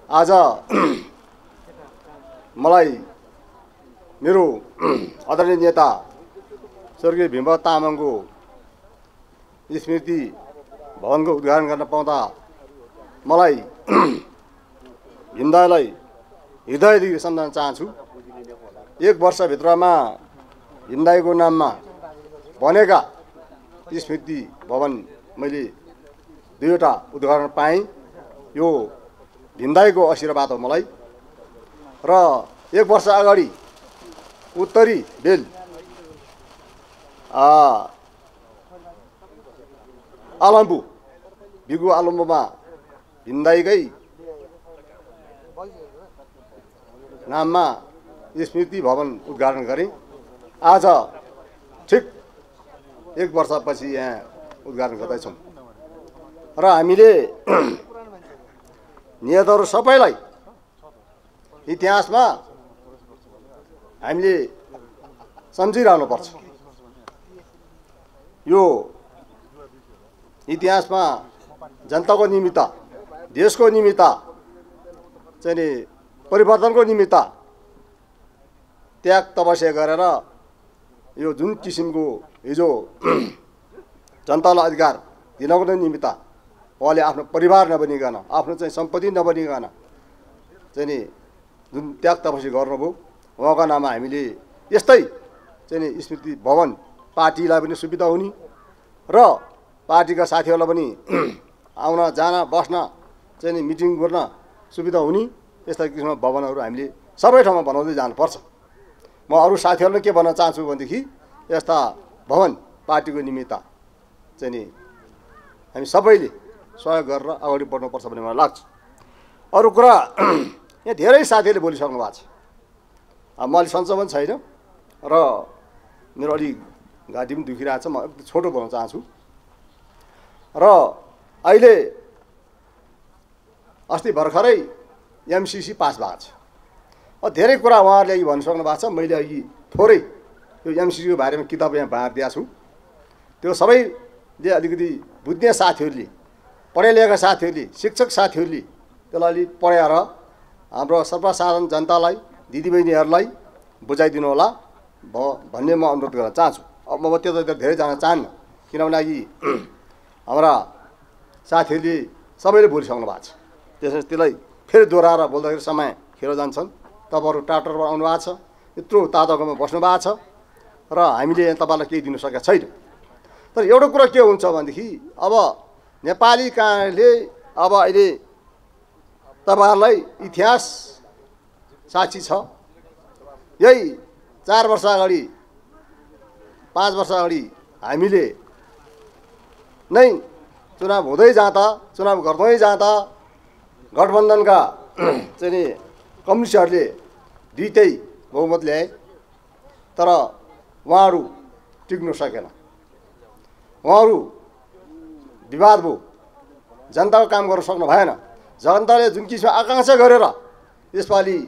आज मलाई मेरो आदरणीय नेता स्वर्गीय भीमबहादुर तामाङको स्मृति भवनको उद्घाटन गर्न पाउँदा मलाई भीमदाईलाई हृदयदेखि सम्झन चाहन्छु। 1 वर्षभित्रमा भीमदाईको नाममा बनेका स्मृति भवन मैले 2वटा उद्घाटन पाएँ। यो भीमदाईको आशीर्वाद हो मलाई। र 1 वर्ष अगाडि उत्तरी बेल आलम्बु बिगु आलम्बुमा भीमदाईकै नाममा स्मृति भवन उद्घाटन गरेँ। आज ठिक 1 वर्षपछि यहाँ उद्घाटन गर्दैछौँ र हामीले नेताहरू सबैलाई इतिहासमा हामीले सम्झिरहनुपर्छ। यो इतिहासमा जनताको निमित्त, देशको निमित्त चाहिँ परिवर्तनको निमित्त त्याग तपस्या गरेर यो जुन किसिमको हिजो जनतालाई अधिकार दिनको निमित्त उहाँले आफ्नो परिवार नबनिकन, आफ्नो चाहिँ सम्पत्ति नबनिकन चाहिँ नि जुन त्याग तपस्या गर्नुभयो, उहाँको नाममा हामीले यस्तै चाहिँ स्मृति भवन पार्टीलाई पनि सुविधा हुने र पार्टीका साथीहरूलाई पनि आउन जान बस्न चाहिँ नि मिटिङ गर्न सुविधा हुने यस्ता किसिमका भवनहरू हामीले सबै ठाउँमा बनाउँदै जानुपर्छ। म अरू साथीहरूलाई के भन्न चाहन्छु भनेदेखि यस्ता भवन पार्टीको निमित्त चाहिँ नि हामी सबैले सहयोग गरेर अगाडि बढ्नुपर्छ भन्ने मलाई लाग्छ। अरू कुरा यहाँ धेरै साथीहरूले बोलिसक्नु भएको छ। म अलि सन्चो पनि छैन र मेरो अलि घाँटी पनि दुखिरहेको छ। म छोटो भन्न चाहन्छु। र अहिले अस्ति भर्खरै एमसीसी पास भएको छ। धेरै कुरा उहाँहरूले अघि भनिसक्नु भएको छ। मैले अघि थोरै यो एमसीसीको बारेमा किताब यहाँ बाँडिदिएको छु। त्यो सबैले अलिकति बुझ्ने साथीहरूले, पढे लेखेका साथीहरूले, शिक्षक साथीहरूले त्यसलाई अलि पढाएर हाम्रो सर्वसाधारण जनतालाई, दिदीबहिनीहरूलाई बुझाइदिनु होला भन्ने म अनुरोध गर्न चाहन्छु। अब म त्यो त धेरै जान चाहन्न, किनभने अघि हाम्रा साथीहरूले सबैले बोलिसक्नु भएको छ। त्यसलाई फेरि दोहोऱ्याएर बोल्दाखेरि समय खेर जान्छन्। तपाईँहरू टाटोबाट आउनु भएको छ, यत्रो तातोकोमा बस्नु भएको छ र हामीले यहाँ तपाईँलाई केही दिनु सकेका छैन। तर एउटा कुरा के हुन्छ भनेदेखि अब नेपाली काङ्ग्रेसले अब अहिले तपाईँहरूलाई इतिहास साक्षी छ। यही 4 वर्ष अगाडि, 5 वर्ष अगाडि हामीले नै चुनाव हुँदै जाँदा, चुनाव गर्दै जाँदा गठबन्धनका चाहिँ नि कम्युनिस्टहरूले 2टै बहुमत ल्याए, तर उहाँहरू टिक्नु सकेन। उहाँहरू विवाद भयो, जनताको काम गर्न सक्नु भएन। जनताले जुन किसिमको आकाङ्क्षा गरेर यसपालि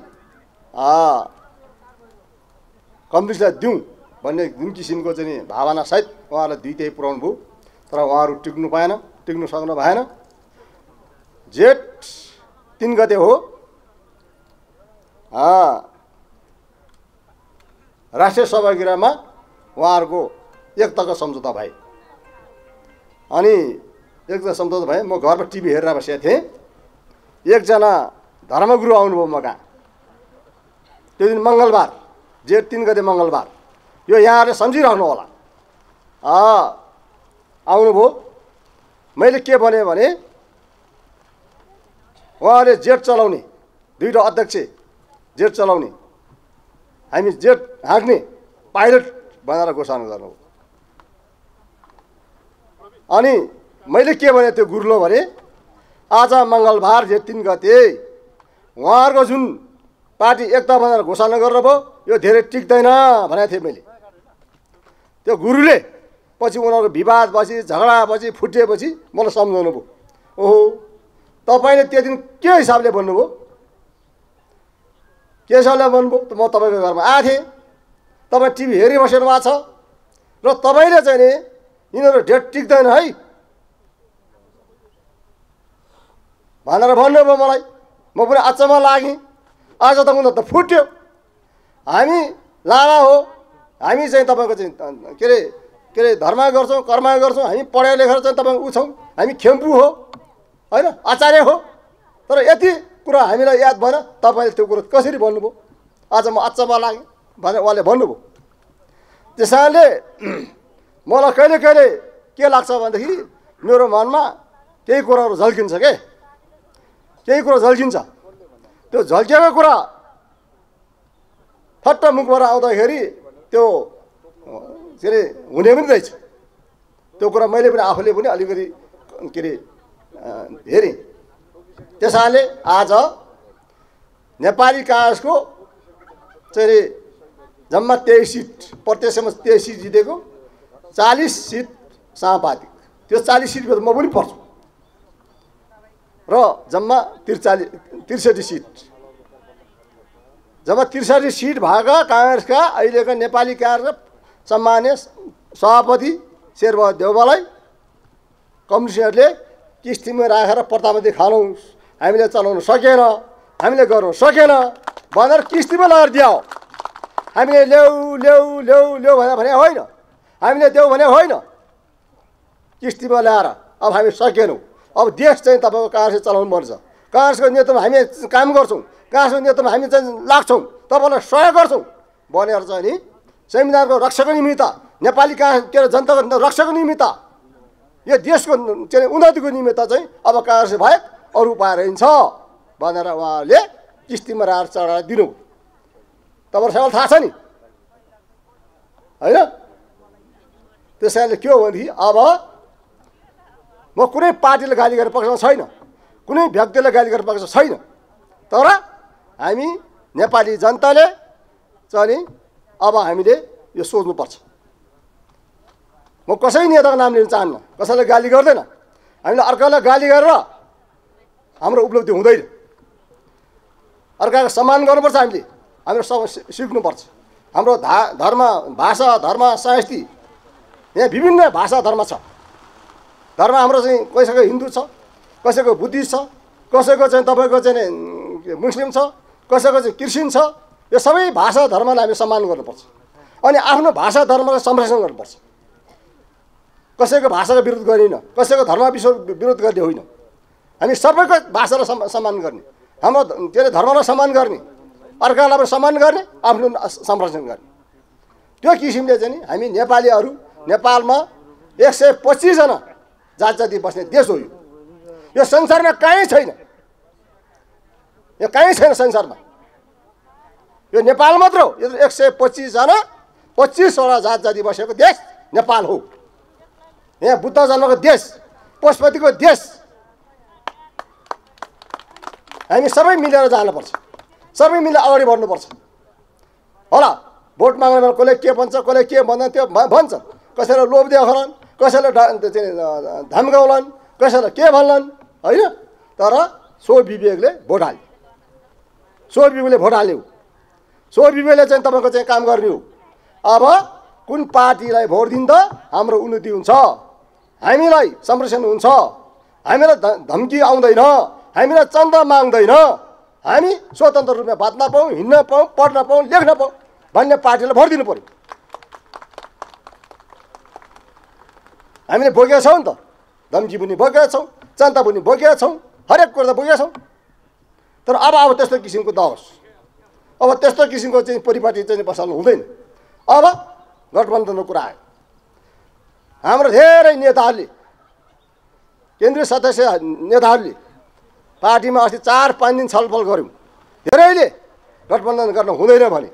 कम्युनिस्टलाई दिउँ भन्ने जुन किसिमको चाहिँ भावना सहित उहाँहरूलाई 2टै पुर्याउनु भयो, तर उहाँहरू टिक्नु सक्नु भएन। जेठ 3 गते हो राष्ट्रिय सभागृहमा उहाँहरूको एकताको सम्झौता भए। अनि एकता सम्झौता भए। म घरमा टिभी हेरेर बसेको थिएँ। एकजना धर्मगुरु आउनुभयो म कहाँ। त्यो दिन मङ्गलबार, जेठ 3 गते मङ्गलबार। यो यहाँहरूले सम्झिराख्नु होला। आउनुभयो। मैले के भने उहाँले जेट चलाउने, 2टा अध्यक्ष जेट चलाउने, हामी जेट हाँक्ने पाइलट भनेर घोषणा गर्नुभयो। अनि मैले के भने त्यो गुरुलो भने आज मङ्गलबार जेठ 3 गते उहाँहरूको जुन पार्टी एकता भनेर घोषणा गर्नुभयो, यो धेरै टिक्दैन भनेको थिएँ मैले। त्यो गुरुले पछि उनीहरूको विवादपछि, झगडापछि, फुटिएपछि मलाई सम्झाउनु भयो। ओहो, तपाईँले त्यो दिन के हिसाबले भन्नुभयो, के हिसाबले भन्नुभयो? त म तपाईँको घरमा आएको थिएँ, तपाईँ टिभी हेरिबस्नु भएको छ र तपाईँले चाहिँ नि यिनीहरू डेट टिक्दैन है भनेर भन्नुभयो मलाई। म पनि अचम्म लागेँ। आज त उनीहरू त फुट्यो। हामी लामा हो, हामी चाहिँ तपाईँको चाहिँ के अरे धर्म गर्छौँ, कर्म गर्छौँ, हामी पढेर लेखेर चाहिँ तपाईँको उ छौँ, हामी खेम्पू हो होइन, आचार्य हो। तर यति कुरा हामीलाई याद भएन, तपाईँले त्यो कुरो कसरी भन्नुभयो? आज म अचम्म लागेँ भनेर उहाँले भन्नुभयो। त्यस कारणले मलाई कहिले कहिले के लाग्छ भनेदेखि मेरो मनमा केही कुराहरू झल्किन्छ के, केही कुरा झल्किन्छ। त्यो झल्किएको कुरा फट्ट मुखबाट आउँदाखेरि त्यो के अरे हुने पनि रहेछ। त्यो कुरा मैले पनि आफूले पनि अलिकति के अरे हेरेँ। त्यस कारणले आज नेपाली काङ्ग्रेसको चाहिँ जम्मा 23 सिट, प्रत्यक्षमा 23 सिट जितेको, 40 सिट समानुपातिक। त्यो 40 सिटमा त म पनि पर्छु र जम्मा 63 सिट, जम्मा 63 सिट भएका काङ्ग्रेसका अहिलेका नेपाली काङ्ग्रेसका सम्मान्य सभापति शेरबहादुर देउवालाई कम्युनिस्टहरूले किस्तीमा राखेर प्रधानमन्त्री खानुहोस्, हामीले चलाउन सकेन, हामीले गर्नु सकेन भनेर किस्तीमा लगाएर दियो। हामीले ल्याऊ ल्याऊ ल्याऊ ल्याऊ भने होइन, हामीले देऊ भने होइन, किस्तीमा ल्याएर अब हामी सकेनौँ। अब देश चाहिँ तपाईँको काङ्ग्रेसले चलाउनु पर्छ। काङ्ग्रेसको नेतृत्वमा हामी काम गर्छौँ, काङ्ग्रेसको नेतृत्वमा हामी चाहिँ लाग्छौँ, तपाईँलाई सहयोग गर्छौँ भनेर चाहिँ नि संविधानको रक्षाको निमित्त, नेपाली काङ्ग्रेस के अरे जनताको रक्षाको निमित्त, यो देशको चाहिँ उन्नतिको निमित्त चाहिँ अब काङ्ग्रेस बाहेक अरू उपाय रहन्छ भनेर उहाँले किस्तीमा राखेर चढाएर दिनु। तपाईँहरू सबैलाई थाहा छ नि होइन? त्यस कारणले के हो भनेदेखि अब म कुनै पार्टीले गाली गरेर पक्षमा छैन, कुनै व्यक्तिले गाली गरेर पक्ष छैन। तर हामी नेपाली जनताले चाहिँ अब हामीले यो सोच्नुपर्छ। म कसै नेताको नाम लिन चाहन्न, कसैलाई गाली गर्दैन। हामीले अर्कालाई गाली गरेर हाम्रो उपलब्धि हुँदैन। अर्काको सम्मान गर्नुपर्छ। हामीले सिक्नुपर्छ। हाम्रो धर्म, भाषा, धर्म, संस्कृति, यहाँ विभिन्न भाषा धर्म छ। धर्म हाम्रो चाहिँ कसैको हिन्दू छ, कसैको बुद्धिस्ट छ, कसैको चाहिँ तपाईँको चाहिँ मुस्लिम छ, कसैको चाहिँ क्रिस्चियन छ। यो सबै भाषा धर्मलाई हामी सम्मान गर्नुपर्छ अनि आफ्नो भाषा धर्मलाई संरक्षण गर्नुपर्छ। कसैको भाषाको विरोध गरिन, कसैको धर्म विरोध गर्ने होइन। हामी सबैको भाषालाई सम्मान गर्ने, हाम्रो के अरे धर्मलाई सम्मान गर्ने, अर्कालाई पनि सम्मान गर्ने, आफ्नो संरक्षण गर्ने। त्यो किसिमले चाहिँ नि हामी नेपालीहरू नेपालमा 125 जना जात जाति बस्ने देश हो। यो संसारमा कहीँ छैन, यो कहीँ छैन संसारमा। यो नेपाल मात्र हो। यो 125 जना 25वटा जात जाति बसेको देश नेपाल हो। यहाँ बुद्ध जन्मको देश, पशुपतिको देश। हामी सबै मिलेर जानुपर्छ, सबै मिलेर अगाडि बढ्नुपर्छ। होला भोट माग्ने बेला कसले के भन्छ, कसले के भन्दैन त्यो भन्छ। कसैले लोभ देखाउलान्, कसैले धम्काउलान्, कसैले के भन्लान् होइन। तर सो विवेकले भोट हाल्यो, सो विवेकले भोट हाल्यो, सो विवेकले चाहिँ तपाईँको चाहिँ काम गर्ने हो। अब कुन पार्टीलाई भोट दिँदा हाम्रो उन्नति हुन्छ, हामीलाई संरक्षण हुन्छ, हामीलाई धम्की आउँदैन, हामीलाई चन्दा माग्दैन, हामी स्वतन्त्र रूपमा बाँच्न पाऊँ, हिँड्न पाऊँ, पढ्न पाऊँ, लेख्न पाऊँ भन्ने पार्टीलाई भोट दिनु पर्यो। हामीले भोगेका छौँ नि त, धम्की पनि भोगेका छौँ, चन्दा पनि भोगेका छौँ, हरेक कुरा त भोगेका छौँ। तर अब त्यस्तो किसिमको नहोस्। अब त्यस्तो किसिमको चाहिँ परिपाटी चाहिँ बसाल्नु हुँदैन। अब गठबन्धनको कुरा आयो। हाम्रो धेरै नेताहरूले, केन्द्रीय सदस्य नेताहरूले पार्टीमा अस्ति 4-5 दिन छलफल गऱ्यौँ। धेरैले गठबन्धन गर्न हुँदैन भने,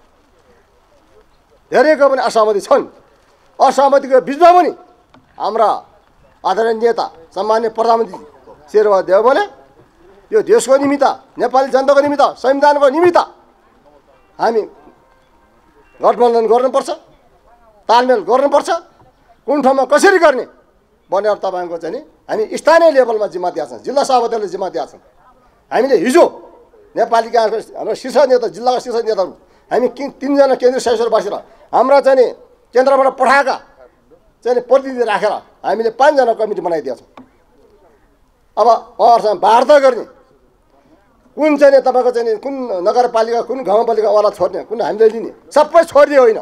धेरैको पनि असहमति छन्। असहमतिको बिचमा पनि हाम्रा आदरणीय नेता सम्मान्य प्रधानमन्त्री शेरबहादुर देउवाले यो देशको निमित्त, नेपाली जनताको निमित्त, संविधानको निमित्त हामी गठबन्धन गर्नुपर्छ, तालमेल गर्नुपर्छ, कुन ठाउँमा कसरी गर्ने भनेर तपाईँको चाहिँ नि हामी स्थानीय लेभलमा जिम्मा दिएका छौँ, जिल्ला सभापतिले जिम्मा दिएका छौँ। हामीले हिजो नेपाली काङ्ग्रेस हाम्रो शीर्ष नेता, जिल्लाका शीर्ष नेताहरू हामी 3 जना केन्द्रीय सदस्यहरू बसेर हाम्रा चाहिँ नि केन्द्रबाट पठाएका चाहिँ प्रतिनिधि राखेर हामीले 5 जना कमिटी बनाइदिएका छौँ। अब उहाँहरूसँग वार्ता गर्ने, कुन चाहिँ तपाईँको चाहिँ कुन नगरपालिका कुन गाउँपालिकावाला छोड्ने कुन हामीले लिने सबै छोडिदियो होइन।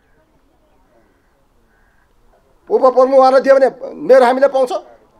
उपप्रमुखहरूलाई दियो भने मेयर हामीले पाउँछ,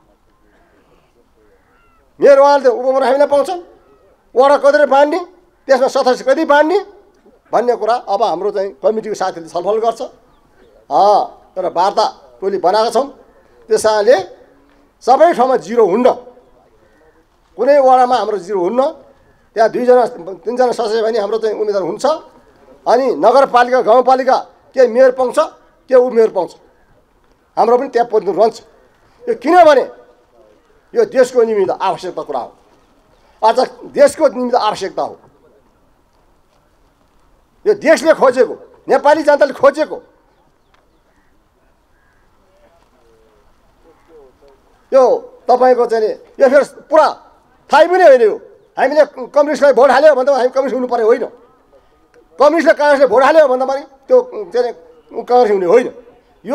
मेयर उहाँले उपप्रमुख हामीले पाउँछन्, वडा कति बाँड्ने त्यसमा सदस्य कति बाँड्ने भन्ने कुरा अब हाम्रो चाहिँ कमिटीको साथीले छलफल गर्छ। तर वार्ता टोली बनाएका छौँ, त्यस कारणले सबै ठाउँमा जिरो हुन्न, कुनै वडामा हाम्रो जिरो हुन्न। त्यहाँ 2 3जना सदस्य भने हाम्रो चाहिँ उम्मेदवार हुन्छ। अनि नगरपालिका गाउँपालिका के मेयर पाउँछ के उपमेयर पाउँछ, हाम्रो पनि त्यहाँ प्रतिनिधि रहन्छ। यो किनभने यो देशको निमित्त आवश्यकता कुरा हो, आज देशको निमित्त आवश्यकता हो। यो देशले खोजेको, नेपाली जनताले खोजेको यो तपाईँको चाहिँ यो फेरि पुरा थाहै पनि होइन। यो हामीले कम्युनिस्टलाई भोट हाल्यो भन्दा हामी कम्युनिस्ट हुनु पर्यो होइन, कम्युनिस्टले काङ्ग्रेसले भोट हाल्यो भन्दा पनि त्यो चाहिँ काङ्ग्रेस हुने होइन। यो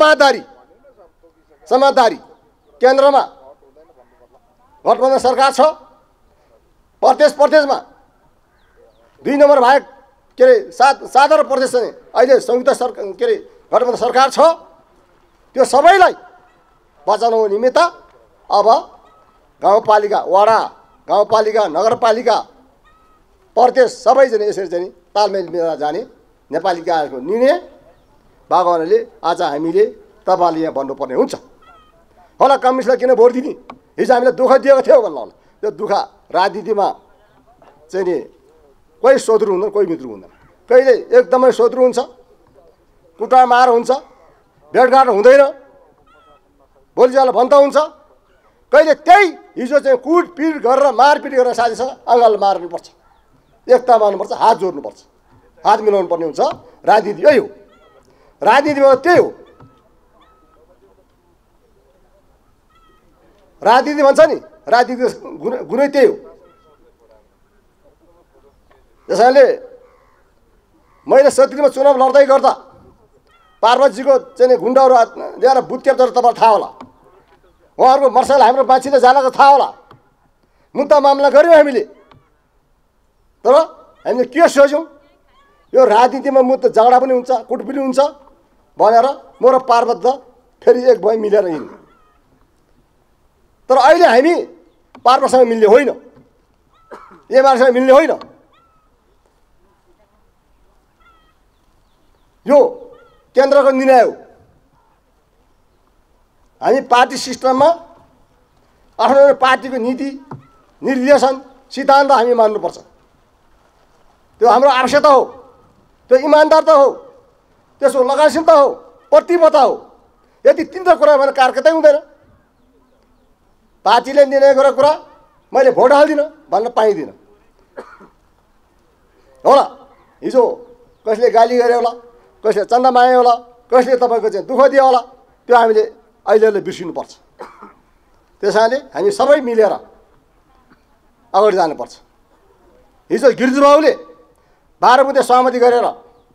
समाजदारी केन्द्रमा गठबन्धन सरकार छ, प्रदेशमा 2 नम्बर बाहेक के अरे 7 प्रदेश चाहिँ अहिले संयुक्त सरकार के अरे गठबन्धन सरकार छ। त्यो सबैलाई बचाउनु निमित्त अब गाउँपालिका वडा गाउँपालिका नगरपालिका प्रदेश सबैजना यसरी चाहिँ तालमेल मिलेर जाने नेपाली काङ्ग्रेसको निर्णय बागवानले आज हामीले तपाईँले यहाँ भन्नुपर्ने हुन्छ होला। कम्युनिस्टलाई किन भोट दिने, हिजो हामीले दुःख दिएको थियो भन्नु होला। त्यो दुःख राजनीतिमा चाहिँ नि कोही शत्रु हुँदैन कोही मित्र हुँदैन, कहिले एकदमै शत्रु हुन्छ, कुटामार हुन्छ, भेटघाट हुँदैन, बोलीचाल भन्त हुन्छ, कहिले त्यही हिजो चाहिँ कुटपिट गरेर मारपिट गरेर साथीसँग अँगाल मार्नुपर्छ, एकता मान्नुपर्छ, हात जोड्नुपर्छ, हात मिलाउनु पर्ने हुन्छ। राजनीति यही हो, राजनीतिमा त्यही हो। राजनीति भन्छ नि, राजनीतिको गुणै त्यही हो। त्यसैले मैले 37 चुनाव लड्दै गर्दा पार्वतीजीको चाहिँ गुन्डाहरू ल्याएर बुथ क्याप्चर तपाईँलाई थाहा होला, उहाँहरूको मर्सल हाम्रो मान्छेले जानको थाहा होला। मुद्दा मामला गऱ्यौँ हामीले, तर हामीले के सोच्यौँ यो राजनीतिमा मुद्दा झगडा पनि हुन्छ कुटपिट हुन्छ भनेर म र पार्वत त फेरि एक भए मिलेर हिँड्यौँ। तर अहिले हामी पार्वतसँग मिल्ने होइन, एमालेसँग मिल्ने होइन। यो केन्द्रको निर्णय हो। हामी पार्टी सिस्टममा आफ्नो पार्टीको नीति निर्देशन सिद्धान्त हामी मान्नुपर्छ, त्यो हाम्रो आवश्यकता हो, त्यो इमान्दारता हो, त्यसको लगानशीलता हो, प्रतिबद्धता हो। यदि 3 कुरा भने कारकतै हुँदैन। पार्टीले निर्णय गरेको कुरा मैले भोट हाल्दिनँ भन्न पाइँदिनँ होला। हिजो कसले गाली गरे होला, कसले चन्दा मागे होला, कसले तपाईँको चाहिँ दुःख दियो होला, त्यो हामीले अहिले बिर्सिनुपर्छ। त्यसैले हामी सबै मिलेर अगाडि जानुपर्छ। हिजो गिरिजाबाबुले 12 बुँदे सहमति गरेर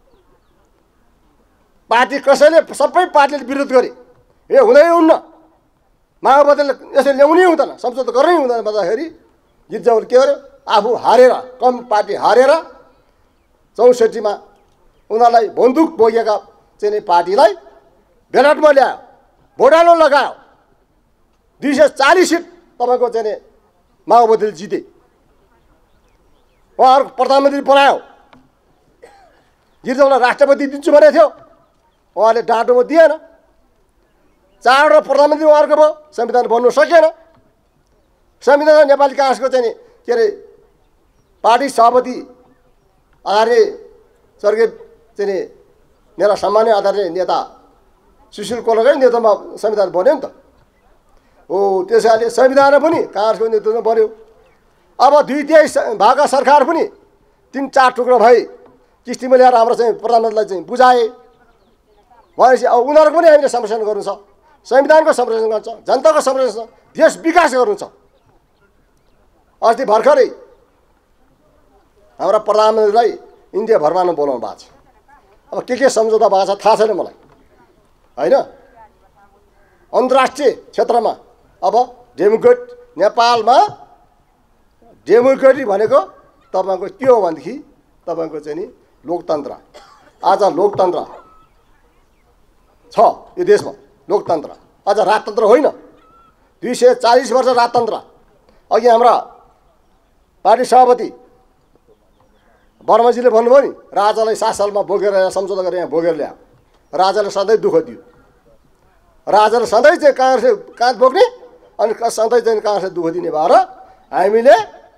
पार्टी कसैले सबै पार्टीले विरोध गरे, यो हुँदै हुन्न, माओवादीले यसरी ल्याउनै हुँदैन, संशोधन गर्नै हुँदैन भन्दाखेरि गिरिजाबाबुले के गर्यो, आफू हारेर कम पार्टी हारेर 64 मा उनीहरूलाई बन्दुक बोकेका चाहिँ पार्टीलाई बेलटमा ल्यायो, भोटालो लगायो, 240 सिट तपाईँको चाहिँ माओवादीले जिते, उहाँहरूको प्रधानमन्त्री बनायो। गिरिजाबाबुलाई राष्ट्रपति दिन्छु भनेको थियो, उहाँले डाँटोमा दिएन। 4वटा प्रधानमन्त्री उहाँहरूको भयो, संविधान बन्नु सकेन। संविधान नेपाली काङ्ग्रेसको चाहिँ के अरे पार्टी सभापति आदरणीय स्वर्गीय चाहिँ मेरा सम्मानीय आदरणीय नेता सुशील कोइरालाकै नेतृत्वमा संविधान बन्यो नि त। हो त्यसैले संविधान पनि काङ्ग्रेसको नेतृत्वमा बन्यो। अब 2/3 भागका सरकार पनि 3-4 टुक्रा भए किस्तीमा ल्याएर हाम्रो चाहिँ प्रधानमन्त्रीलाई चाहिँ बुझाए भनेपछि अब उनीहरूको पनि हामीले संरक्षण गर्नु छ, संविधानको संरक्षण गर्नु छ, जनताको संरक्षण छ, देश विकास गर्नु छ। अस्ति भर्खरै हाम्रा प्रधानमन्त्रीलाई इन्डिया भ्रमण बोलाउनु भएको छ। अब के सम्झौता भएको छ थाहा छैन मलाई होइन। अन्तर्राष्ट्रिय क्षेत्रमा अब डेमोक्रेट नेपालमा डेमोक्रेटिक भनेको तपाईँको के हो भनेदेखि तपाईँको चाहिँ नि लोकतन्त्र। आज लोकतन्त्र छ यो देशमा, लोकतन्त्र अझ राजतन्त्र होइन। 240 वर्ष राजतन्त्र। अघि हाम्रा पार्टी सभापति वर्माजीले भन्नुभयो नि, राजालाई 7 सालमा बोकेर सम्झौता गरेर यहाँ बोकेर ल्यायो। राजाले सधैँ दुःख दियो, राजाले सधैँ चाहिँ काङ्ग्रेसले काँध बोक्ने अनि सधैँ चाहिँ काङ्ग्रेसले दुःख दिने भएर हामीले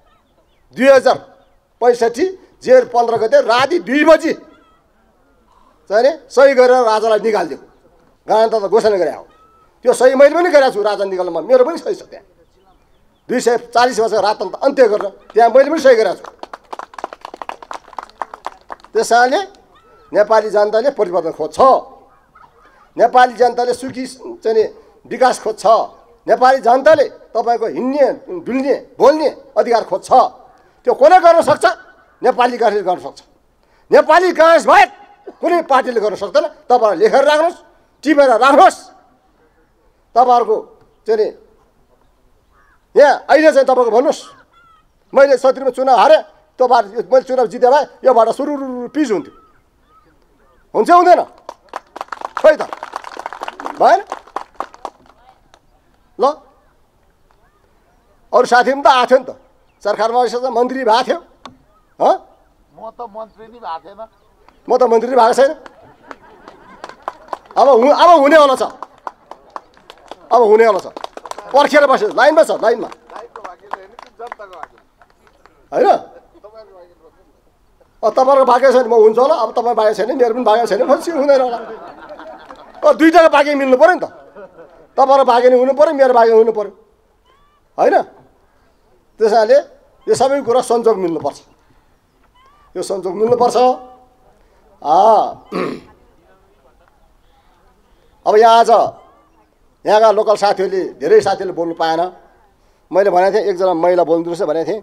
2065 जेठ 15 गते राति 2 बजी चाहिँ नि सही गरेर राजालाई निकालिदियो। गणतन्त्र घोषणा गरे हो। त्यो सही मैले पनि गरेको छु। राजा निकाल्नमा मेरो पनि सही छ। त्यहाँ 240 वर्ष राजतन्त्र अन्त्य गरेर त्यहाँ मैले पनि सही गरेको छु। त्यसैले नेपाली जनताले परिवर्तन खोज्छ, नेपाली जनताले सुखी चाहिँ नि विकास खोज्छ, नेपाली जनताले तपाईँको हिँड्ने डुल्ने बोल्ने अधिकार खोज्छ। त्यो कसले गर्न सक्छ? नेपाली काङ्ग्रेसले गर्न सक्छ। नेपाली काङ्ग्रेस बाहेक कुनै पार्टीले गर्न सक्दैन। तपाईँहरू लेखेर राख्नुहोस्, टिपेर राख्नुहोस्। तपाईँहरूको चाहिँ नि यहाँ अहिले चाहिँ तपाईँको भन्नुहोस्, मैले 70मा चुनाव हारेँ, तपाईँहरू मैले चुनाव जिते भए योबाट सुरु पिच हुन्थ्यो। हुन्छ हुँदैन? खै त भएन। ल अरू साथी पनि त आएको थियो नि त, सरकारमा यसो मन्त्री भएको थियो। म त मन्त्री नै भएको थिएन। म त मन्त्री भएको छैन। अब हुनेवाला छ, अब हुनेवाला छ। पर्खेर बस्यो, लाइनमा छ, लाइनमा होइन। तपाईँहरूको भाग्य छैन, म हुन्छ होला। अब तपाईँ भाग्य छैन, मेरो पनि भाग्य छैन, पछि हुँदैन होला। दुईटाको भाग्य मिल्नु पऱ्यो नि त। तपाईँहरूको भाग्य नि हुनु पऱ्यो, मेरो भाग्य हुनु पऱ्यो होइन। त्यसैले यो सबै कुरा संजोग मिल्नुपर्छ, यो संजोग मिल्नुपर्छ। अब यहाँ आज यहाँका लोकल साथीहरूले, धेरै साथीहरूले बोल्नु पाएन। मैले भनेको थिएँ एकजना महिला बोल्दिनुहोस् भनेको थिएँ।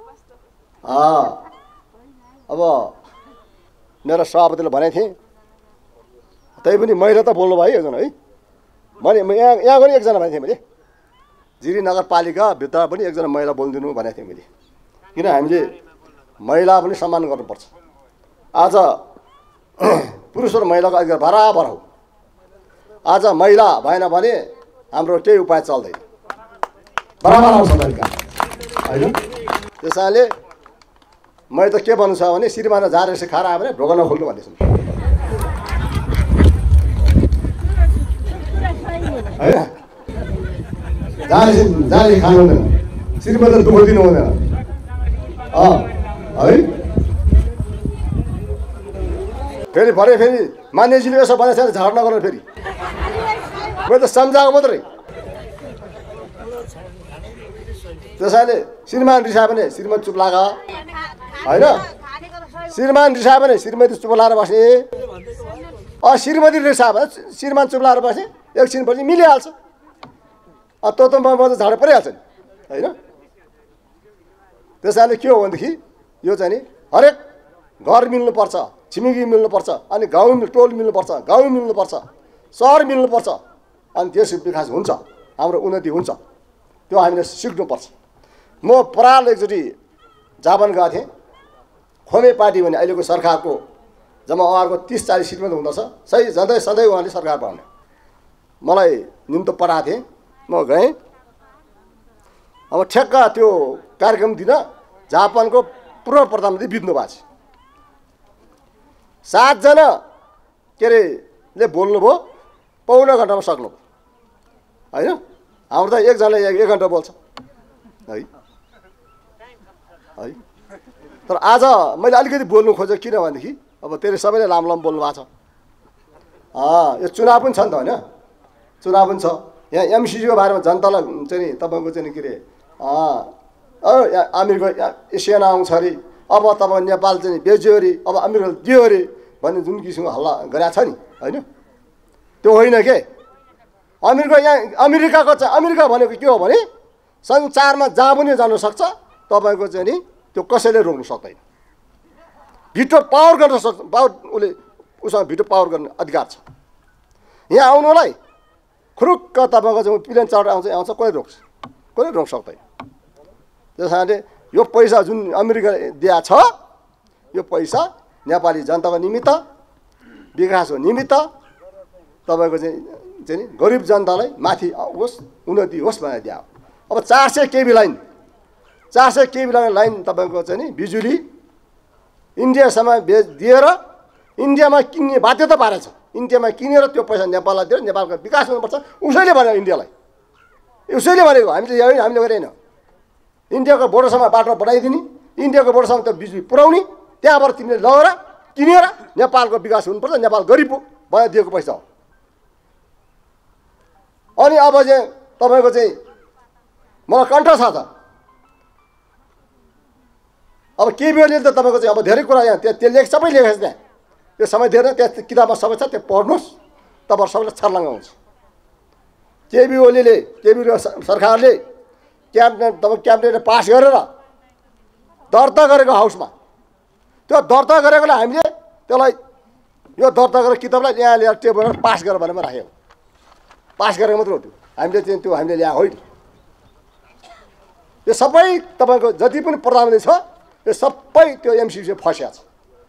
अब मेरो सभापतिले भनेको थिएँ, तै पनि महिला त बोल्नु भयो एकजना है। मैले यहाँ पनि एकजना भनेको थिएँ मैले, जिरी नगरपालिकाभित्र पनि एकजना महिला बोलिदिनु भनेको थिएँ मैले। किन हामीले महिला पनि सम्मान गर्नुपर्छ। आज पुरुष र महिलाको अधिकार बराबर हो। आज महिला भएन भने हाम्रो केही उपाय चल्दैन, बराबर आउँछ तरिका होइन। त्यसैले मैले त के भन्नु छ भने श्रीमान झार यसो खाएर आयो भने ढोका नखोल्नु भन्दैछु होइन। जाने खानु हुँदैन, श्रीमतीले दुःख दिनु हुँदैन है। फेरि भरे फेरि मान्यजीले यसो भनेको छैन झाड नगरेर फेरि मैले त सम्झाएको मात्रै। त्यसैले श्रीमान रिसायो भने श्रीमती चुप लाग होइन। श्रीमान रिसायो भने श्रीमती चुप लाएर बस्ने। श्रीमती रिसायो भने श्रीमान चुप लाएर बस्ने, एकछिनपछि मिलिहाल्छ। त म त झाडा परिहाल्छ नि होइन। त्यसैले के हो भनेदेखि यो चाहिँ नि हरेक घर मिल्नुपर्छ, छिमेकी मिल्नुपर्छ, अनि गाउँ टोल मिल्नुपर्छ, गाउँ मिल्नुपर्छ, सहर मिल्नुपर्छ, अनि देश विकास हुन्छ, हाम्रो उन्नति हुन्छ। त्यो हामीले सिक्नुपर्छ। म पराल एकचोटि जापान गएको थिएँ। खोमे पार्टी भने अहिलेको सरकारको जम्मा उहाँहरूको 30-40 सिट मात्रै हुँदछ। सही सधैँ उहाँले सरकार बनाउने मलाई निम्तो पठाएको थिएँ। म गएँ। अब ठ्याक्क त्यो कार्यक्रम दिन जापानको पूर्व प्रधानमन्त्री बित्नु भएको छ। 7 जना के अरे ले बोल्नुभयो, पौना घन्टामा सक्नुभयो होइन। हाम्रो त एकजनाले 1 घन्टा बोल्छ है। तर आज मैले अलिकति बोल्नु खोजेँ किनभनेदेखि अब त्यसले सबैले लामो बोल्नु भएको छ। यो चुनाव पनि छ नि त होइन, चुनाव पनि छ। यहाँ एमसिसीको बारेमा जनतालाई चाहिँ तपाईँको चाहिँ के अरे अमेरिका एसियाना आउँछ अरे, अब तपाईँ नेपाल चाहिँ बेच्यो अरे, अब अमेरिका दियो अरे भन्ने जुन किसिमको हल्ला गरेको छ नि होइन, त्यो होइन के। अमेरिका यहाँ अमेरिकाको चाहिँ अमेरिका भनेको के हो भने संसारमा जहाँ पनि जान सक्छ। तपाईँको चाहिँ नि त्यो कसैले रोक्नु सक्दैन। भिटो पावर गर्न सक्छ, उसले उसँग भिटो पावर गर्ने अधिकार छ। यहाँ आउनुलाई खुरुक्क तपाईँको चाहिँ प्लेन चढेर आउँछ, कसले रोक्छ? कसले रोक्न सक्दैन। त्यस कारणले यो पैसा जुन अमेरिका दिया छ यो पैसा नेपाली जनताको निमित्त विकासको निमित्त तपाईँको चाहिँ गरिब जनतालाई माथि होस् उन्नति होस् भनेर दिया हो। अब 400 केबी लाइन 400 केबी लाइन तपाईँको चाहिँ नि बिजुली इन्डियासम्म दिएर इन्डियामा किन्ने बाध्यता पारेछ। इन्डियामा किनेर त्यो पैसा नेपाललाई दिएर नेपालको विकास हुनुपर्छ उसैले भन्यो इन्डियालाई। उसैले भनेको हामीले गरेन। इन्डियाको बोर्डरसम्म बाटो बनाइदिने इन्डियाको बोर्डरसम्म त्यो बिजुली पुर्याउने त्यहाँबाट तिमीले लगेर किनेर नेपालको विकास हुनुपर्छ नेपाल गरिब हो भनेर दिएको पैसा हो। अनि अब चाहिँ तपाईँको चाहिँ मलाई कण्ठ छ त अब केबी ओलीले त तपाईँको चाहिँ अब धेरै कुरा यहाँ त्यो सबै लेखेको छ त्यहाँ त्यो समय दिएर त्यहाँ किताबमा सबै छ त्यो पढ्नुहोस् तपाईँहरू सबैलाई छर्लङ्ग हुन्छ। केबी ओलीले केबी सरकारले क्याबिनेटले पास गरेर दर्ता गरेको हाउसमा त्यो दर्ता गरेकोलाई हामीले त्यसलाई यो दर्ता गरेको किताबलाई यहाँ ल्याएर टेबलमा पास गरेर भनेर राख्यौँ। पास गरेको मात्र हो त्यो हामीले चाहिँ त्यो हामीले ल्याएको होइन। यो सबै तपाईँको जति पनि प्रधानमन्त्री छ यो सबै त्यो एमसिसी फस्या छ।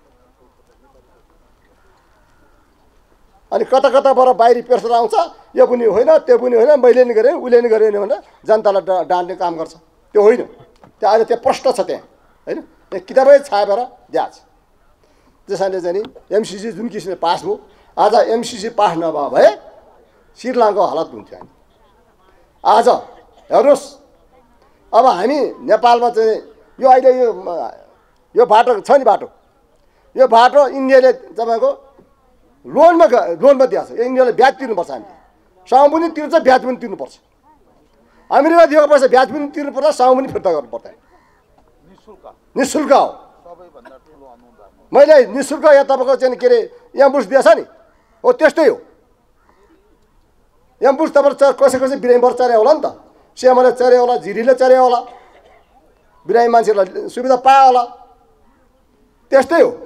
अनि कता कताबाट बाहिरी प्रेसर आउँछ यो पनि होइन त्यो पनि होइन मैले नि गरेँ उसले नि गरेन भनेर जनतालाई डाँड्ने काम गर्छ। त्यो होइन त्यो अहिले त्यो प्रश्न छ त्यहाँ होइन त्यो किताबै छापेर दिएको छ। त्यसैले चाहिँ नि एमसिसी जुन किसिमले पास भयो आज एमसिसी पास नभए भए श्रीलङ्काको हालत हुन्थ्यो। हामी आज हेर्नुहोस् अब हामी नेपालमा चाहिँ यो अहिले यो बाटो छ नि बाटो यो बाटो इन्डियाले तपाईँको लोनमा दिएको छ। इन्डियाले ब्याज तिर्नुपर्छ हामीले साउँ पनि तिर्छ ब्याज पनि तिर्नुपर्छ। अमेरिका दिएको पैसा ब्याज पनि तिर्नुपर्छ साउँ पनि फिर्ता गर्नु पर्दैन। निःशुल्क हो। मैले निःशुल्क यहाँ तपाईँको चाहिँ के अरे एम्बुस दिएछ नि हो त्यस्तै हो। एम्बुस तपाईँहरू कसै कसै बिरामीबाट चर्या होला नि त सेमाले चर्या होला झिरीले चर्या होला बिरामी मान्छेहरूलाई सुविधा पायो होला त्यस्तै हो।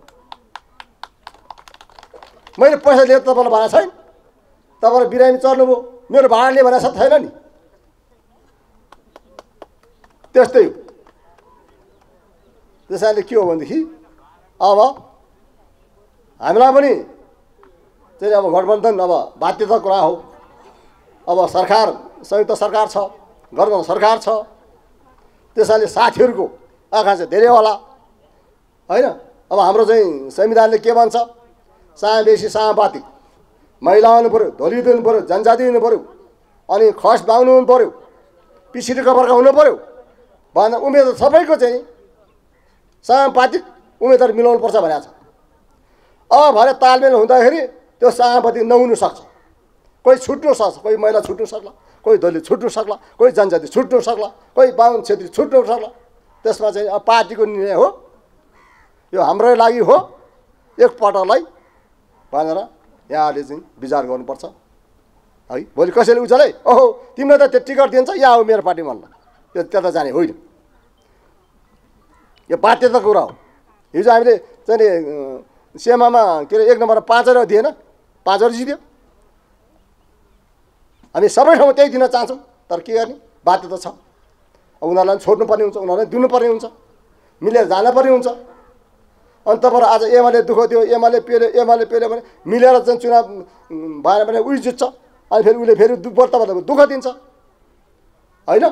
मैले पैसा लिएर तपाईँलाई भनेको छैन तपाईँलाई बिरामी चर्नुभयो मेरो भाडाले भनेको छ छैन नि त्यस्तै हो। त्यसैले के हो भनेदेखि अब हामीलाई पनि चाहिँ अब गठबन्धन अब बाध्यता कुरा हो। अब सरकार संयुक्त सरकार छ गठबन्धन सरकार छ त्यसैले साथीहरूको आकांक्षा धेरै होला होइन। अब हाम्रो चाहिँ संविधानले के भन्छ समावेशी समानुपातिक महिला हुनु पऱ्यो दलित हुनु पऱ्यो जनजाति हुनु पऱ्यो अनि खस बाहुन हुनु पऱ्यो पिछडिएको वर्ग हुनु पऱ्यो भनेर उम्मेदवार सबैको चाहिँ समानुपातिक उम्मेदवार मिलाउनुपर्छ भनेको छ। अब भरे तालमेल हुँदाखेरि त्यो समानुपातिक नहुन सक्छ। कोही छुट्नु सक्छ कोही महिला छुट्नु सक्ला कोही दलित छुट्नु सक्ला कोही जनजाति छुट्नु सक्ला कोही बाहुन क्षेत्री छुट्नु सक्ला। त्यसमा चाहिँ अब पार्टीको निर्णय हो यो हाम्रो लागि हो एकपटकलाई भनेर यहाँले चाहिँ विचार गर्नुपर्छ है। भोलि कसैले उचालै ओहो तिमीले त त्यो टिकट दिन्छ या हो मेरो पार्टी भन्ला त्यो त्यता जाने होइन। यो बाध्यता कुरा हो। हिजो हामीले चाहिँ सेमामा के अरे 1 नम्बरमा 5 दिएन 5 जित्यो। हामी सबै ठाउँमा त्यही दिन चाहन्छौँ तर के गर्ने बाध्यता छ। अब उनीहरूलाई छोड्नुपर्ने हुन्छ उनीहरूलाई दिनुपर्ने हुन्छ मिलेर जानुपर्ने हुन्छ। अनि तपाईँहरू आज एमाले दुःख दियो एमाले पेल्यो भने मिलेर चाहिँ चुनाव भएन भने उही जित्छ अनि फेरि उसले फेरि तपाईँलाई दुःख दिन्छ होइन।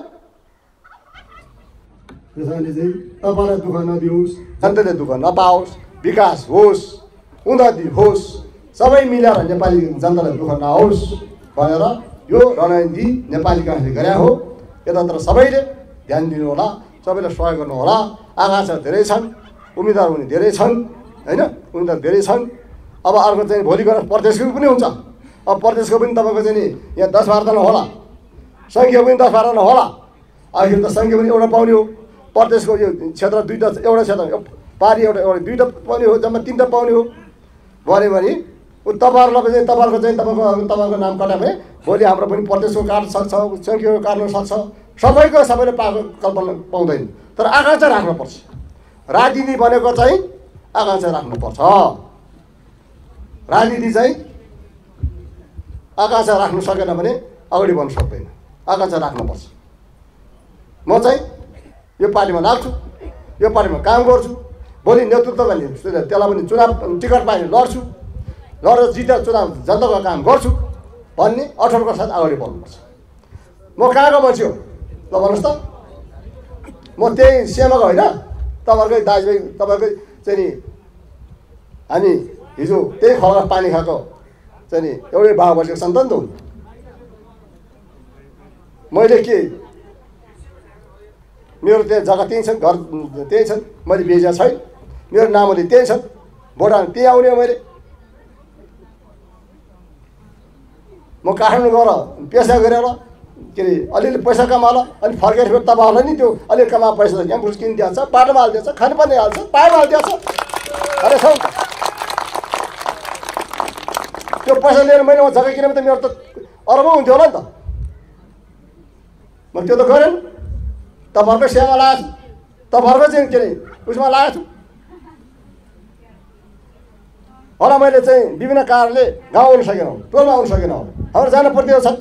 त्यसैले चाहिँ तपाईँलाई दुःख नदियोस् जनताले दुःख नपाओस् विकास होस् उन्नति होस् सबै मिलेर नेपाली जनतालाई दुःख नहोस् भनेर यो रणनीति नेपाली काङ्ग्रेसले गरे हो। यतातिर सबैले ध्यान दिनु होला सबैले सहयोग गर्नु होला। आकांक्षा धेरै छन् उम्मेदवार हुने धेरै छन् होइन उम्मेदवार धेरै छन्। अब अर्को चाहिँ भोलि गएर प्रदेशको पनि हुन्छ। अब प्रदेशको पनि तपाईँको चाहिँ नि यहाँ 10-12 जना होला सङ्ख्या पनि 10-12 जना होला। आखिर त सङ्ख्या पनि एउटा पाउने हो। प्रदेशको यो क्षेत्र 2टा एउटा क्षेत्र पारी एउटा 2टा पाउने हो जम्मा 3टा पाउने हो भन्यो भने तपाईँहरूलाई चाहिँ तपाईँको नाम कटा भने भोलि हाम्रो पनि प्रदेशको काट्न सक्छ सङ्ख्याको काट्न सक्छ सबैले पाएको कल्पना पाउँदैन। तर आकांक्षा राख्नुपर्छ। राजनीति भनेको चाहिँ आकांक्षा राख्नुपर्छ। राजनीति चाहिँ आकांक्षा राख्नु सकेन भने अगाडि बढ्न सक्दैन। आकांक्षा राख्नुपर्छ। म चाहिँ यो पार्टीमा लाग्छु, यो पार्टीमा काम गर्छु, भोलि नेतृत्व भने त्यसलाई पनि चुनाव टिकट पाएँ लड्छु, लडेर जितेर चुनाव जनताको काम गर्छु भन्ने अठोटको साथ अगाडि बढ्नुपर्छ। म कहाँको मान्छे हो ल भन्नुहोस् त? म त्यही सेवाको होइन, तपाईँहरूकै दाजुभाइ, तपाईँहरूकै चाहिँ नि हामी हिजो त्यही खलमा पानी खाएको चाहिँ नि एउटै बाबा बसेको सन्तान त हुन्। मैले के मेरो त्यहाँ जग्गा त्यहीँ छन्, घर त्यहीँ छन्, मैले बेचेको छैन, मेरो नामले त्यहीँ छन्, भोट हाल्नु त्यहीँ आउने हो मैले। म काठमाडौँ गएर पेसा गरेर के अरे अलिअलि पैसा कमाला अनि फर्केर फेरि तपाईँहरूलाई नि त्यो अलिअलि कमा पैसा एम्बुलेन्स किनिदिइहाल्छ, बाटोमा हालिदिन्छ, खानुपर्ने हाल्छ, पाइमा हालिदिन्छ। अरे छ त्यो पैसा लिएर मैले जग्गा किनेमा त मेरो त अरबौँ हुन्थ्यो होला नि त। म त्यो त गरेन, तपाईँहरूकै सेवा लगाएको छु, तपाईँहरूकै चाहिँ के अरे उसमा लगाएको छु। होला मैले चाहिँ विभिन्न कारणले गाउँ आउनु सकेनौँ, टोलमा आउनु सकेनौँ, हाम्रो जान पर्ने छ।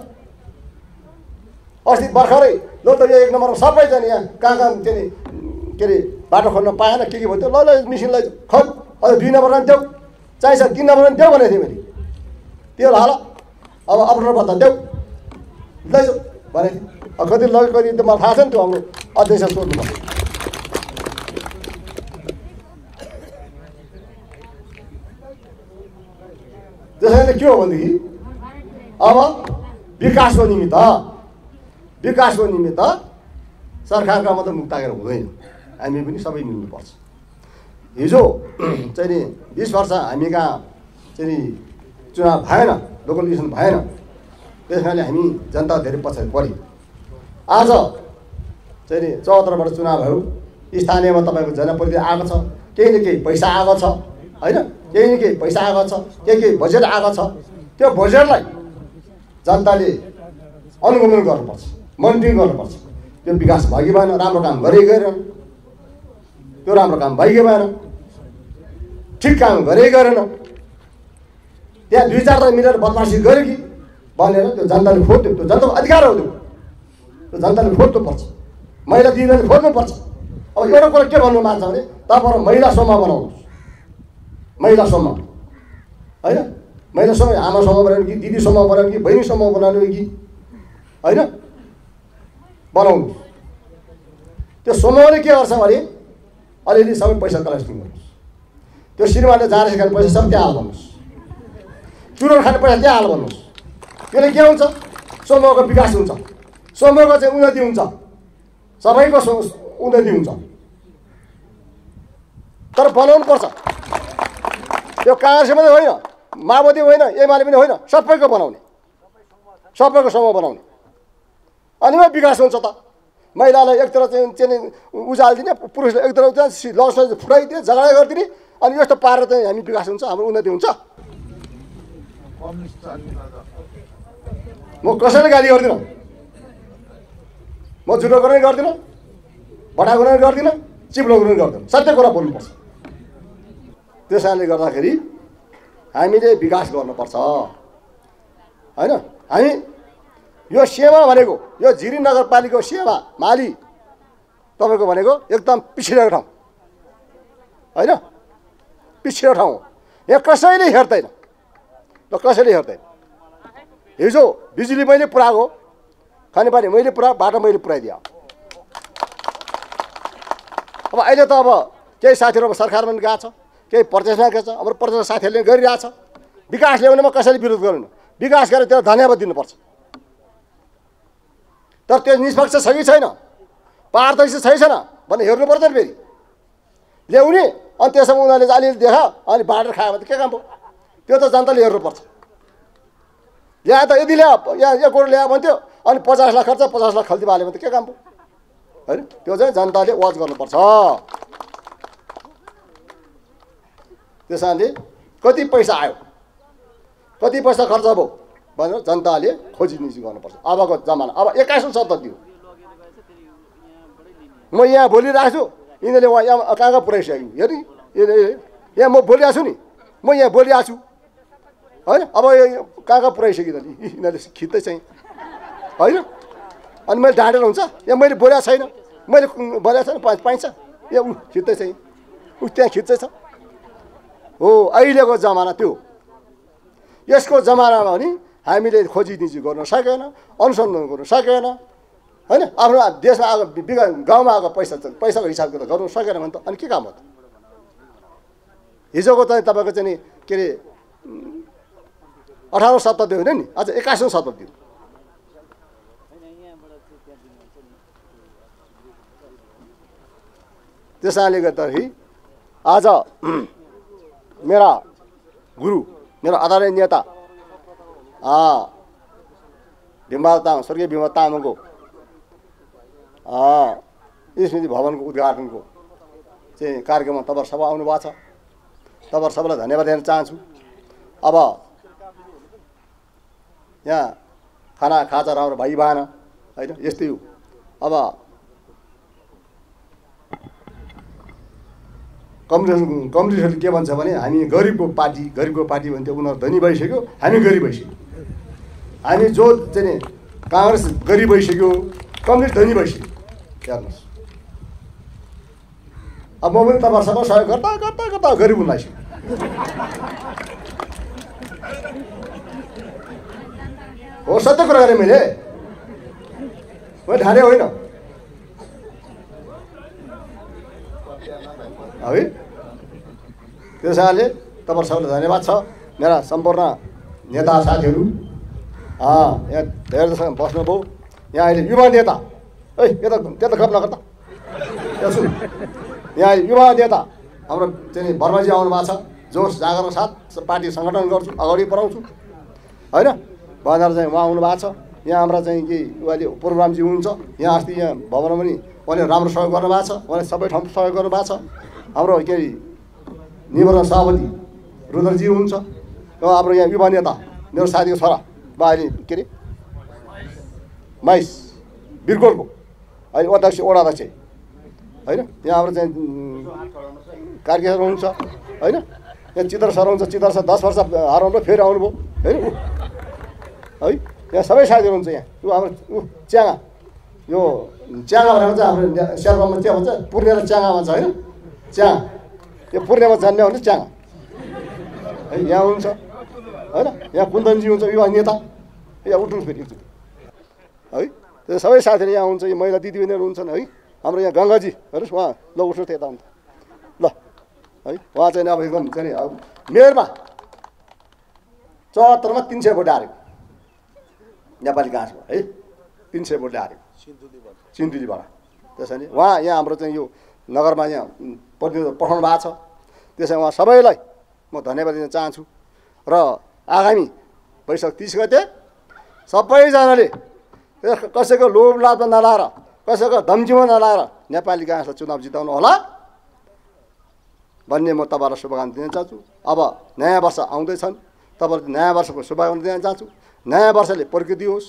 अस्ति भर्खरै ल त यो 1 नम्बरमा सबैजना यहाँ कहाँ के अरे बाटो खोल्न पाएन, के भयो त्यो ल मिसिनलाई खोल, अझ 2 नम्बरमा पनि देऊ, चाहिन्छ 3 नम्बरमा पनि देऊ भनेको थिएँ मैले। त्यो हाल अब अपरेटर भत्ता देऊ लैजाऊ भनेको थिएँ। अब कति लग्यो कति त मलाई थाहा छ नि, त्यो हाम्रो अध्यक्ष सोध्नु पर्छ। त्यसैले के हो भनेदेखि अब विकासको निमित्त सरकारका मात्रै मुख ताकेर हुँदैन, हामी पनि सबै मिल्नुपर्छ। हिजो चाहिँ नि 20 वर्ष हामी कहाँ चाहिँ नि चुनाव भएन, लोकल इलेक्सन भएन, त्यस कारणले हामी जनता धेरै पछाडि पऱ्यौँ। आज चाहिँ नि 74बाट चुनाव भयो, स्थानीयमा तपाईँको जनप्रतिनिधि आएको छ, केही न केही पैसा आएको छ होइन, केही न केही पैसा आएको छ, केही बजेट आएको छ। त्यो बजेटलाई जनताले अनुगमन गर्नुपर्छ, मोनिटरिङ गर्नुपर्छ। त्यो विकास भयो कि भएन, राम्रो काम गरे गरेन, त्यो राम्रो काम भयो कि भएन, ठिक काम गरे गरेन, त्यहाँ 2-4 मिलेर बदमासी गर्यो कि भनेर त्यो जनताले खोज्यो। त्यो जनताको अधिकार हो, त्यो जनताले खोज्नुपर्छ, महिला दिदीले खोज्नुपर्छ। अब एउटा कुरा के भन्नु मान्छ भने तपाईँहरू महिला समूह बनाउनुहोस्, महिला समूह होइन, महिला समूह आमा समूह बनाउने कि दिदी समूह बनाउने कि बहिनी समूह बनाउने कि होइन बनाउनु। त्यो समूहले के गर्छ भने अलिअलि सबै पैसा कलेक्सन गर्नुहोस्, त्यो श्रीमानले जाने खाने पैसा सब त्यहाँ हाल भन्नुहोस्, चुरोट खाने पैसा त्यहाँ हाल भन्नुहोस्। त्यसले के हुन्छ? समूहको विकास हुन्छ, समूहको चाहिँ उन्नति हुन्छ, सबैको उन्नति हुन्छ। तर बनाउनु पर्छ, त्यो काङ्ग्रेस मात्रै होइन, माओवादी होइन, एमाले पनि होइन, सबैको बनाउने, सबैको समूह बनाउने, अनि विकास हुन्छ। त महिलालाई एकतिर चाहिँ उजालिदिने, पुरुषलाई एकतिर चाहिँ लसलाई फुटाइदिने, झगडा गरिदिने, अनि यस्तो पारेर चाहिँ हामी विकास हुन्छ, हाम्रो उन्नति हुन्छ। म कसैले गाली गर्दिनँ, म झुटो गर्ने गर्दिनँ, भटा गर्ने गर्दिनँ, चिप्लो गर्ने गर्दिनँ, सत्य कुरा बोल्नुपर्छ। त्यस कारणले गर्दाखेरि हामीले विकास गर्नुपर्छ होइन। हामी यो सेवा भनेको, यो झिरी नगरपालिकाको सेवा माली तपाईँको भनेको एकदम पिछडिएको ठाउँ होइन, पिछडिएको ठाउँ हो। यहाँ कसैले हेर्दैन, ल कसैले हेर्दैन। हिजो बिजुली मैले पुऱ्याएको, खानेपानी मैले पुऱ्याएको, बाटो मैले पुऱ्याइदिएँ। अब अहिले त अब केही साथीहरू अब सरकारमा पनि गएको छ, केही प्रदेशमा गएको छ, हाम्रो प्रदेशका साथीहरूले गरिरहेछ। विकास ल्याउनेमा कसैले विरोध गर्दैन, विकास गरेर त्यसलाई धन्यवाद दिनुपर्छ। तर त्यो निष्पक्ष छ कि छैन, पारदर्शी छ कि छैन भन्ने हेर्नु पर्दैन। फेरि ल्याउने अनि त्यसमा उनीहरूले अलिअलि देखा अनि बाँडेर खायो भने के काम भयो? त्यो त जनताले हेर्नुपर्छ। ल्याए त यदि ल्यायो, यहाँ 1 करोड ल्यायो भन्थ्यो, अनि 50 लाख खर्च 50 लाख खल्ती हाल्यो भने त के काम भयो होइन? त्यो चाहिँ जनताले वाच गर्नुपर्छ। त्यस कारणले कति पैसा आयो, कति पैसा खर्च भयो भनेर जनताले खोजिनिजी गर्नुपर्छ। अबको जमाना, अब 21औं शताब्दी हो। म यहाँ बोलिरहेको छु, यिनीहरूले यहाँ कहाँ कहाँ पुऱ्याइसक्यो हेर्नु। यहाँ म बोलिरहेको छु नि, म यहाँ बोलिरहेको छु होइन। अब कहाँ कहाँ पुऱ्याइसक्यो त यिनीहरूले खिच्दै चाहिँ होइन। अनि मैले ढाँटेर हुन्छ, यहाँ मैले बोलेको छैन, मैले भनेको छैन पाइन्छ ए ऊ खिच्दैछ ऊ त्यहाँ खिच्दैछ हो अहिलेको जमाना त्यो यसको जमानामा पनि हामीले खोजिनिजी गर्न सकेन अनुसन्धान गर्न सकेन होइन आफ्नो देशमा आएको गाउँमा आएको पैसाको हिसाबको त गर्नु सकेन भने त अनि के काम हो त हिजोको चाहिँ तपाईँको चाहिँ के अरे 18औं शताब्दी होइन नि अझ 21औं शताब्दी त्यसैले गर्दाखेरि आज मेरा गुरु मेरो आदरणीय नेता भीमबहादुर तामाङ स्वर्गीय भीमबहादुर तामाङको स्मृति भवनको उद्घाटनको चाहिँ कार्यक्रममा तपाईहरु सबै आउनु भएको छ तपाईहरु सबैलाई धन्यवाद दिन चाहन्छु अब यहाँ खाना खाजा राम्रो भाइ भएन हैन यस्तै हो अब कम्युनिस्टहरूले के भन्छ भने हामी गरिबको पार्टी भन्थ्यो उनीहरू धनी भइसक्यो हामी गरिब भइसक्यो हामी जो चाहिँ कांग्रेस गरिब भइसक्यो कम्युनिस्ट धनी भइसक्यो हेर्नुहोस् अब म पनि तपाईहरुसँग सहयोग गर्दा गरिब हुन लाग्छु हो सत्य कुरा गरेँ मैले ढाले होइन है त्यसैले तपाईहरु सबैलाई धन्यवाद छ मेरा सम्पूर्ण नेता साथीहरू यहाँ धेरै जसो बस्नुभयो यहाँ अहिले युवा नेता है त्यता गफ नगर्दा यहाँ सुन यहाँ युवा नेता हाम्रो चाहिँ वर्माजी आउनु भएको छ जोस जागरको साथ पार्टी सङ्गठन गर्छु अगाडि बढाउँछु होइन भनेर चाहिँ उहाँ आउनु भएको छ यहाँ हाम्रा चाहिँ के अहिले प्रोग्रामजी हुनुहुन्छ यहाँ अस्ति यहाँ भवनमा पनि उहाँले राम्रो सहयोग गर्नुभएको छ उहाँले सबै ठाउँ सहयोग गर्नुभएको छ हाम्रो के निवर्तमान सभापति रुद्रजी हुनुहुन्छ र हाम्रो यहाँ युवा नेता मेरो साथीको छोरा बा अहिले के अरे माइस बिरगोलको अहिले अध्यक्ष वडा अध्यक्ष होइन यहाँ हाम्रो चाहिँ कार्य हुनुहुन्छ होइन यहाँ चित्र सर हुन्छ चित्र सर 10 वर्ष हराउनु फेरि आउनुभयो होइन है यहाँ सबै साथीहरू हुन्छ यहाँ यो हाम्रो च्याङा यो च्याङा भनेको चाहिँ हाम्रो शेर्पामा के भन्छ पूर्णिया र च्याङा भन्छ होइन च्याङ यो पूर्णियामा जान्ने भने च्याङ है यहाँ हुन्छ होइन यहाँ कुन्दनजी हुन्छ युवा नेता यहाँ उठ्नु फेरि एकचोटि है त्यो सबै साथीहरू यहाँ हुन्छ यो महिला दिदीबहिनीहरू हुन्छन् है हाम्रो यहाँ गङ्गाजी हेर्नुहोस् उहाँ ल उठ्नु त्यता हुन्छ ल है उहाँ चाहिँ अब एकदम चाहिँ अब मेयरमा 74 मा 300 भोट हारेको नेपाली गाँसमा है 300 भोटले हारेको सिन्धुलीबाट त्यसैले उहाँ यहाँ हाम्रो चाहिँ यो नगरमा यहाँ प्रतिनिधि पठाउनु भएको छ त्यसै उहाँ सबैलाई म धन्यवाद दिन चाहन्छु र आगामी वैशाख 30 गते सबैजनाले कसैको लोभ लाभ नलाएर कसैको धम्कीमा नलाएर नेपाली गाँसलाई चुनाव जिताउनु होला भन्ने म तपाईहरुलाई शुभकामना दिन चाहन्छु अब नयाँ वर्ष आउँदैछन् तपाईहरुले नयाँ वर्षको शुभकामना दिन चाहन्छु नयाँ वर्षले प्रकृति होस्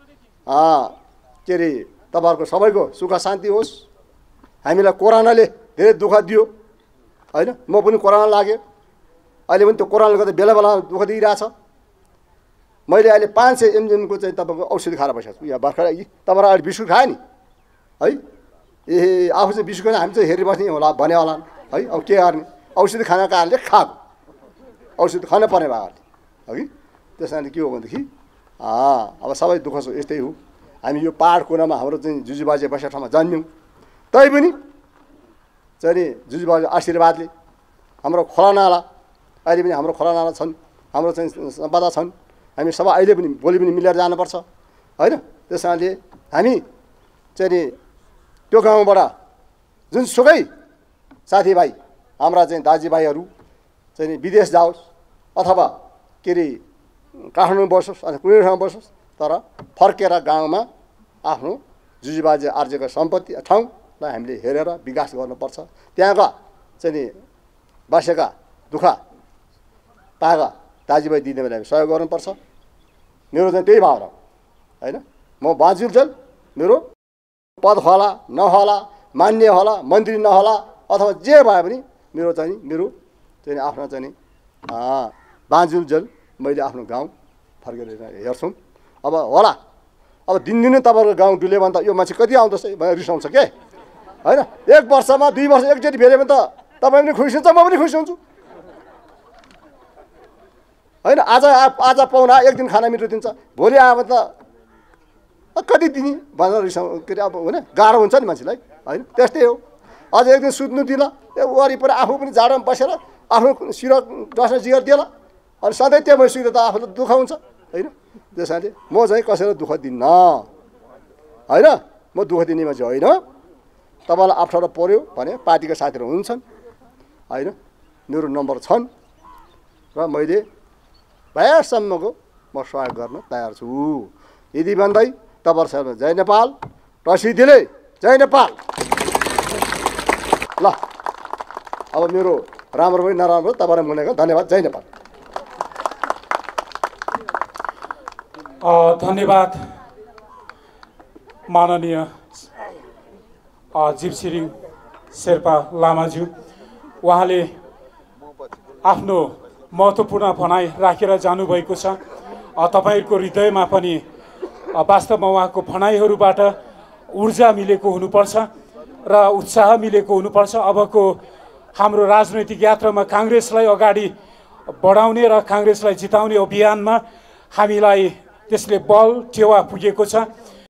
के अरे तपाईहरुको सबैको सुख शान्ति होस् हामीलाई कोरोनाले धेरै दुःख दियो होइन म पनि कोरोना लाग्यो अहिले पनि त्यो कोरोनाले गर्दा बेला बेला दुःख दिइरहेछ मैले अहिले 500 mg को चाहिँ तपाईँको औषधि खाएर बसेको छु यहाँ भर्खर तपाईँहरू अहिले बिस्कुट खायो नि है ए आफू चाहिँ बिस्कुट खाने हामी चाहिँ हेरिबस्ने होला भने होला है अब के गर्ने औषधि खानाको कारणले खाएको औषधि खान पर्ने भएको अघि त्यसैले के हो भनेदेखि अब सबै दुःख छ यस्तै हो हामी यो पहाड कुनामा हाम्रो चाहिँ जुजुबाजे बसेको ठाउँमा जन्म्यौँ तैपनि चाहिँ जुजुबाजे आशीर्वादले हाम्रो खोलानाला अहिले पनि हाम्रो खोलानाला छन् हाम्रो चाहिँ सम्पदा छन् हामी सबै अहिले पनि भोलि पनि मिलेर जानुपर्छ होइन त्यसैले हामी चाहिँ त्यो गाउँबाट जुनसुकै साथीभाइ हाम्रा चाहिँ दाजुभाइहरू चाहिँ विदेश जाओस् अथवा के अरे काठमाडौँ बसोस् अथवा कुनै ठाउँमा बसोस् तर फर्केर गाउँमा आफ्नो जुजुबाजे आर्जेको सम्पत्ति ठाउँलाई हामीले हेरेर विकास गर्नुपर्छ त्यहाँका चाहिँ बसेका दुःख पाएका दाजुभाइ दिदीबहिनीलाई हामी सहयोग गर्नुपर्छ मेरो चाहिँ त्यही भावना होइन म बाँचुन्जेल मेरो पद होला नहोला मान्य होला मन्त्री नहोला अथवा जे भए पनि मेरो चाहिँ आफ्नो चाहिँ बाँचुन्जेल मैले आफ्नो गाउँ फर्केर हेर्छु अब होला अब दिनदिनै तपाईँहरूको गाउँ डुल्यो भने त यो मान्छे कति आउँदैछ भनेर रिसाउँछ के होइन 1 वर्षमा 2 वर्ष एकचोटि भेट्यो भने त तपाईँ पनि खुसी हुन्छ म पनि खुसी हुन्छु होइन आज पाहुना एक दिन खाना मिठो दिन्छ भोलि आयो भने त कति दिने भनेर के अरे अब होइन गाह्रो हुन्छ नि मान्छेलाई होइन त्यस्तै हो अझ एक दिन सुत्नु दिला वरिपरि आफू पनि जाडोमा बसेर आफ्नो शिर डस्न जिगर दिएला अनि सधैँ त्यो मैले सुत्दा त आफूलाई दुःख हुन्छ होइन त्यस कारणले म चाहिँ कसैलाई दुःख दिन्न होइन म दुःख दिने मान्छे होइन तपाईँलाई अप्ठ्यारो पर्यो भने पार्टीका साथीहरू हुन्छन् होइन मेरो नम्बर छन् र मैले भएसम्मको म सहयोग गर्न तयार छु यदि भन्दै तपाईँहरू जय नेपाल प्रसिद्धिले जय नेपाल ल अब मेरो राम्रो पनि नराम्रो तपाईँलाई मुनेको धन्यवाद जय नेपाल धन्यवाद माननीय जीवछिरिङ शेर्पा लामाज्यू उहाँले आफ्नो महत्त्वपूर्ण भनाइ राखेर जानुभएको छ तपाईहरुको हृदयमा पनि वास्तवमा उहाँको भनाइहरूबाट ऊर्जा मिलेको हुनुपर्छ र उत्साह मिलेको हुनुपर्छ अबको हाम्रो राजनैतिक यात्रामा कांग्रेसलाई अगाडि बढाउने र कांग्रेसलाई जिताउने अभियानमा हामीलाई त्यसले बल टेवा पुगेको छ